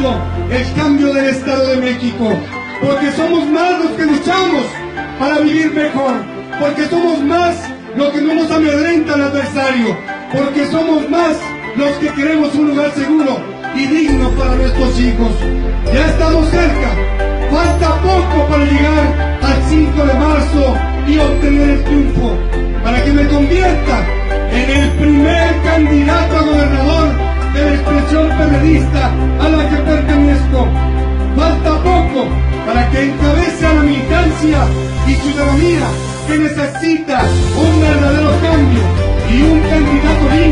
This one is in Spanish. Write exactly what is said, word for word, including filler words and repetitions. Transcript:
logrando el cambio del Estado de México, porque somos más los que luchamos para vivir mejor, porque somos más los que no nos amedrenta al adversario, porque somos más los que queremos un lugar seguro y digno para nuestros hijos. Ya estamos cerca, falta poco para llegar al cinco de marzo y obtener el triunfo, para que me convierta en el primer candidato a gobernador de la expresión periodista a la que pertenezco. Falta poco para que encabece a la militancia y ciudadanía que necesita un verdadero cambio y un candidato digno